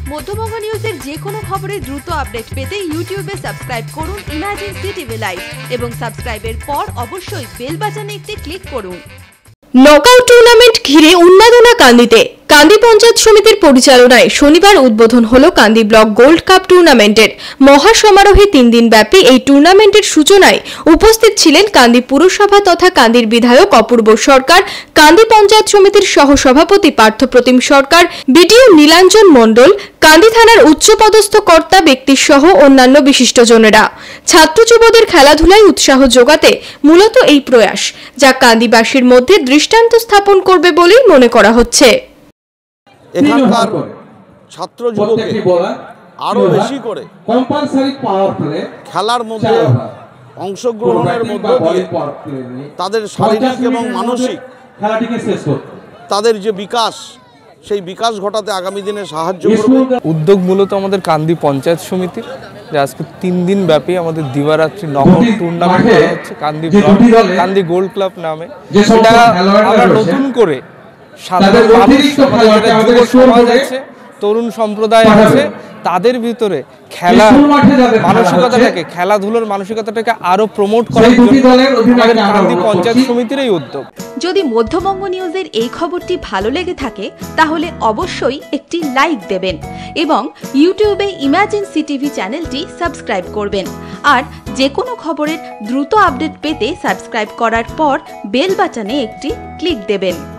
মধ্যবঙ্গ নিউজের যে কোনো খবরের দ্রুত আপডেট পেতে ইউটিউবে সাবস্ক্রাইব করুন ইমার্জেন্সি টিভি লাইভ এবং সাবস্ক্রাইবের পর অবশ্যই বেল বাটনে একটি ক্লিক করুন। নকআউট টুর্নামেন্ট ঘিরে উন্মাদনা কান্দিতে। কান্দি পঞ্চায়েত সমিতির পরিচালনায় শনিবার উদ্বোধন হলো কান্দি ব্লক গোল্ড কাপ টুর্নামেন্টের মহাসমারোহে 3 দিন ব্যাপী এই টুর্নামেন্টের সূচনায় উপস্থিত ছিলেন কান্দি পুরসভা তথা কান্দির বিধায়ক অপূর্ব সরকার, কান্দি পঞ্চায়েত সমিতির সহসভাপতি পার্থপ্রতিম সরকার, বিডিও নীলাঞ্জন মণ্ডল, কান্দি থানার উচ্চপদস্থ কর্তা ব্যক্তি সহ অন্যান্য বিশিষ্টজনেরা। ছাত্র যুবদের খেলাধুলায় উৎসাহ যোগাতে মূলত এই প্রয়াস, যা কান্দিবাসীর মধ্যে দৃষ্টান্ত স্থাপন করবে বলেই মনে করা হচ্ছে। এখানকার ছাত্র যুবককে আরো বেশি করে খেলার মধ্যে অংশগ্রহণের মধ্য দিয়ে তাদের শারীরিক এবং মানসিক তাদের যে বিকাশ, সেই বিকাশ ঘটাতে আগামী দিনে সাহায্য করবে। উদ্যোগ মূলত আমাদের কান্দি পঞ্চায়েত সমিতির, যে আজকে 3 দিন ব্যাপী আমাদের দিবারাত্রি নকআউট টুর্নামেন্ট হচ্ছে কান্দি গোল্ড ক্লাব নামে। সেটা আমরা নতুন করে সাধারণ মানুষ, যুব সমাজ আছে, তরুণ সম্প্রদায় আছে, তাদের ভিতরে খেলা মানসিকতাটাকে, খেলাধুলার মানসিকতাটাকে আরো প্রমোট করার জন্য আমাদের কান্দি পঞ্চায়েত সমিতির এই উদ্যোগ। যদি মধ্যবঙ্গ নিউজের এই খবরটি ভালো লেগে থাকে তাহলে অবশ্যই একটি লাইক দেবেন এবং ইউটিউবে ইমার্জেন্সি টিভি চ্যানেলটি সাবস্ক্রাইব করবেন। আর যে কোনো খবরের দ্রুত আপডেট পেতে সাবস্ক্রাইব করার পর বেল বাটনে একটি ক্লিক দেবেন।